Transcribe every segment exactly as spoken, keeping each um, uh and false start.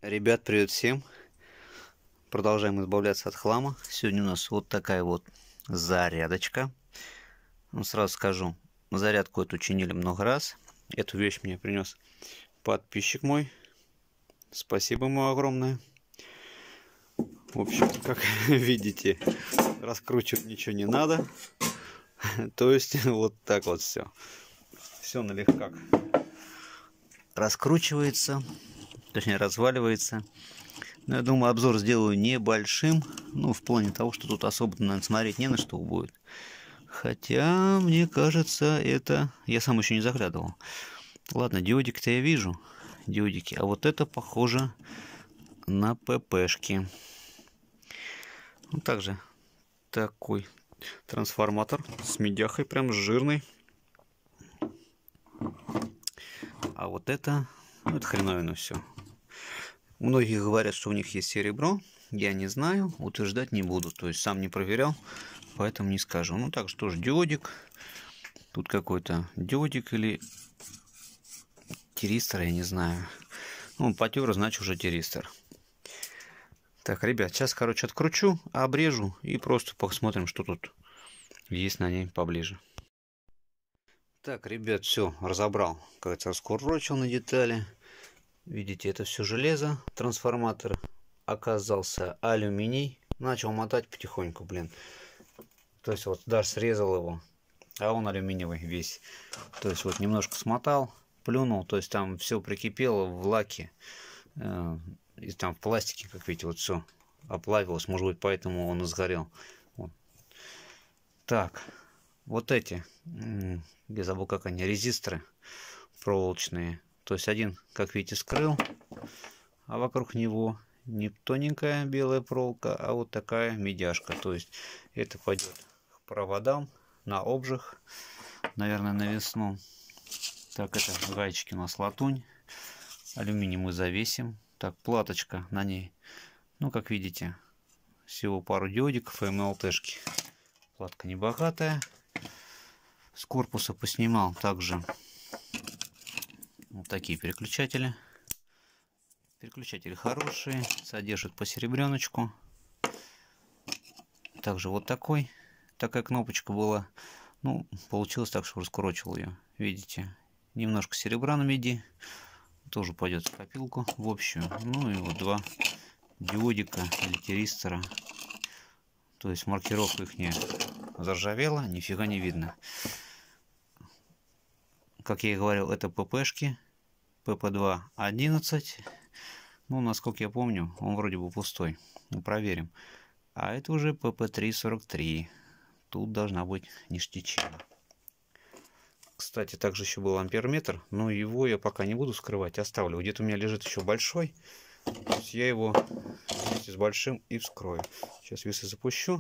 Ребят, привет всем! Продолжаем избавляться от хлама. Сегодня у нас вот такая вот зарядочка. Ну, сразу скажу, зарядку эту чинили много раз. Эту вещь мне принес подписчик мой. Спасибо ему огромное. В общем, как видите, раскручивать ничего не надо. То есть вот так вот все. Все налегка раскручивается, точнее разваливается. Но я думаю, обзор сделаю небольшим. Ну, в плане того, что тут особо, наверное, смотреть не на что будет. Хотя, мне кажется, это... Я сам еще не заглядывал. Ладно, диодик-то я вижу. Диодики. А вот это похоже на ППшки. Ну, также такой трансформатор с медяхой, прям жирный. А вот это... Ну, это хреновина все. Многие говорят, что у них есть серебро. Я не знаю, утверждать не буду. То есть сам не проверял, поэтому не скажу. Ну, также тоже диодик. Тут какой-то диодик или тиристор, я не знаю. Ну, потер, значит уже тиристор. Так, ребят, сейчас, короче, откручу, обрежу и просто посмотрим, что тут есть на ней поближе. Так, ребят, все, разобрал. Кажется, раскурочил на детали. Видите, это все железо. Трансформатор оказался алюминий. Начал мотать потихоньку, блин. То есть вот даже срезал его, а он алюминиевый весь. То есть вот немножко смотал, плюнул. То есть там все прикипело в лаке. Э, и там в пластике, как видите, вот все оплавилось. Может быть, поэтому он и сгорел. Вот. Так, вот эти, я забыл, как они, резисторы проволочные. То есть один, как видите, скрыл, а вокруг него не тоненькая белая проволока, а вот такая медяшка. То есть это пойдет к проводам на обжиг, наверное, на весну. Так, это гаечки у нас латунь, алюминий мы завесим. Так, платочка на ней, ну, как видите, всего пару диодиков и эм эл тэ-шки. Платка небогатая. С корпуса поснимал также вот такие переключатели. Переключатели хорошие, содержат по серебряночку. Также вот такой, такая кнопочка была. Ну, получилось так, что раскурочил ее. Видите, немножко серебра на меди. Тоже пойдет в копилку в общую. Ну и вот два диодика или тиристора. То есть маркировка их не заржавела, нифига не видно. Как я и говорил, это ППшки. пэ пэ два одиннадцать. Ну, насколько я помню, он вроде бы пустой. Ну, проверим. А это уже пэ пэ три сорок три. Тут должна быть ништячина. Кстати, также еще был амперметр, но его я пока не буду скрывать, оставлю. Где-то у меня лежит еще большой. То есть я его вместе с большим и вскрою. Сейчас весы запущу.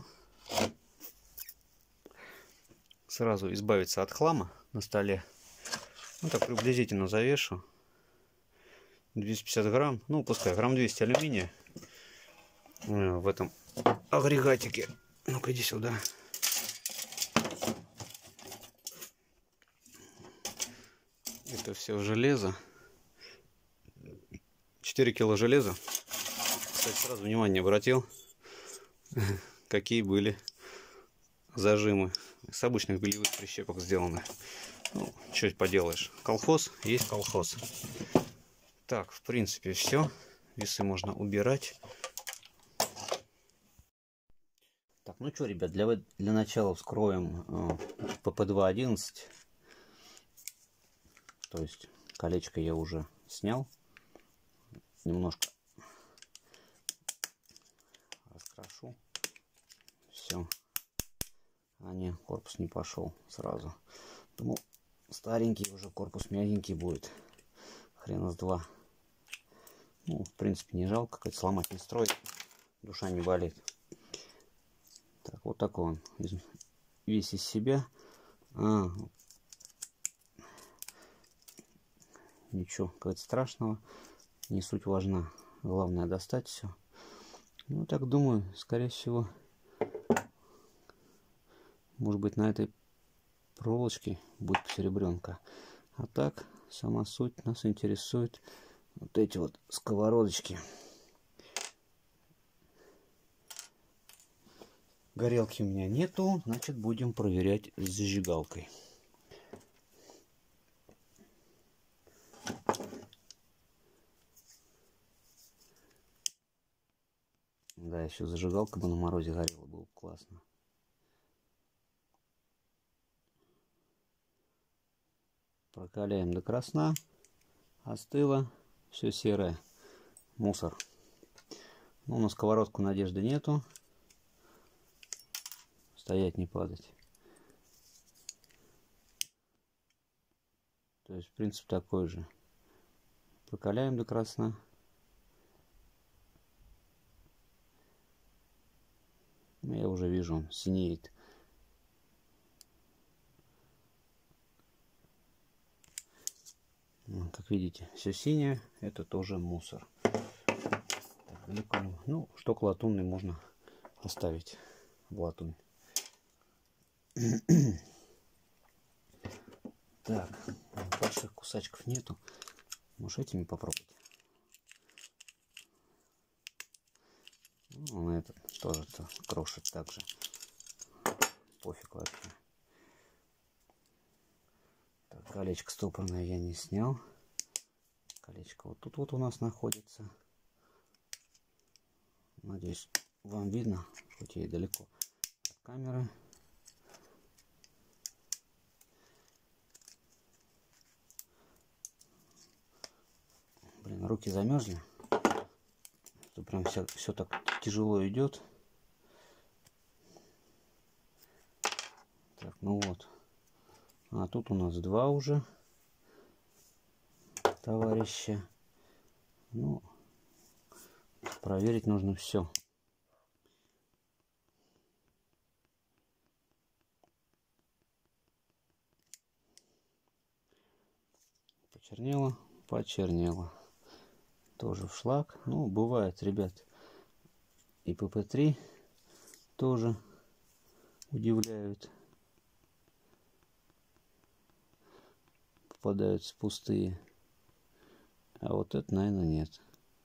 Сразу избавиться от хлама на столе. Ну, так приблизительно завешу. двести пятьдесят грамм, ну пускай грамм двести алюминия в этом агрегатике. Ну-ка иди сюда. Это все железо. четыре кило железа. Кстати, сразу внимание обратил, какие были зажимы. С обычных бельевых прищепок сделаны. Ну, что поделаешь. Колхоз есть колхоз. Так, в принципе, все. Весы можно убирать. Так, ну что, ребят, для, для начала вскроем э, пэ пэ два одиннадцать. То есть колечко я уже снял. Немножко раскрашу. Все. А не, корпус не пошел сразу. Думал, старенький уже корпус мягенький будет. Хрена с два. Ну, в принципе, не жалко, как сломать не строить. Душа не болит. Так, вот такой он. Весь из себя. А, ничего, как-то страшного. Не суть важна. Главное достать все. Ну, так думаю, скорее всего, может быть, на этой проволочке будет посеребренка. А так, сама суть нас интересует Вот эти вот сковородочки. Горелки у меня нету, значит будем проверять с зажигалкой. Да, еще зажигалка бы на морозе горела, было бы классно. Прокаляем до красна. Остыло. Все серое. Мусор. Ну, на сковородку надежды нету. Стоять, не падать. То есть принцип такой же. Прокаляем до красна. Я уже вижу, он синеет. Как видите, все синее. Это тоже мусор. Так, далеко не... Ну, шток латунный можно оставить в латунь. Так, больших кусачков нету. Может, этими попробовать? Ну, этот тоже -то крошит так же. Пофиг вообще. Так, колечко стопорное я не снял. Колечко вот тут вот у нас находится. Надеюсь, вам видно, хоть и далеко от камеры. Блин, руки замерзли. Что прям все, все так тяжело идет. Так, ну вот. А тут у нас два уже товарища. Ну, проверить нужно все. Почернело, почернело. Тоже в шлак. Ну, бывает, ребят. И пэ пэ три тоже удивляют. Попадаются пустые. А вот это, наверное, нет.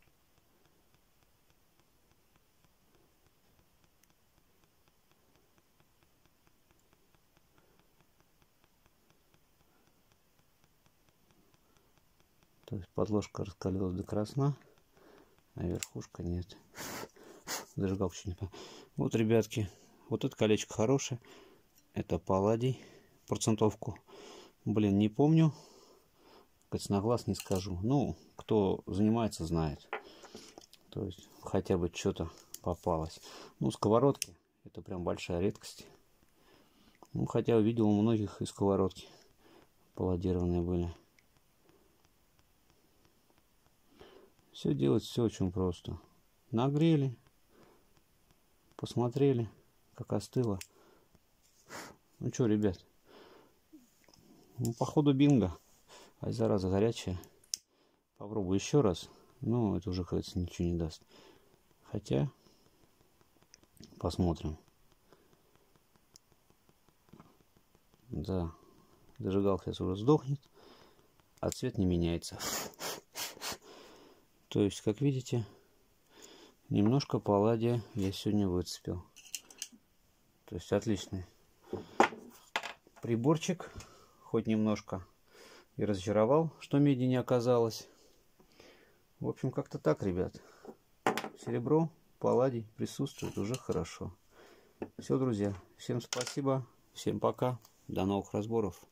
То есть подложка раскалилась до красна, а верхушка нет. Зажигалку чуть не по... Вот, ребятки, вот это колечко хорошее. Это палладий. Процентовку, блин, не помню. Хоть на глаз не скажу. Ну, кто занимается, знает. То есть хотя бы что-то попалось. Ну, сковородки. Это прям большая редкость. Ну, хотя увидел у многих и сковородки палладированные были. Все делать все очень просто. Нагрели, посмотрели, как остыло. Ну что, ребят, ну, походу бинго. Ай, зараза горячая. Попробую еще раз. Но это уже, кажется, ничего не даст. Хотя, посмотрим. Да, зажигалка сейчас уже сдохнет, а цвет не меняется. То есть, как видите, немножко палладия я сегодня выцепил. То есть, отличный приборчик. Хоть немножко и разочаровал, что меди не оказалось. В общем, как-то так, ребят. Серебро, палладий присутствует, уже хорошо. Все, друзья, всем спасибо, всем пока, до новых разборов.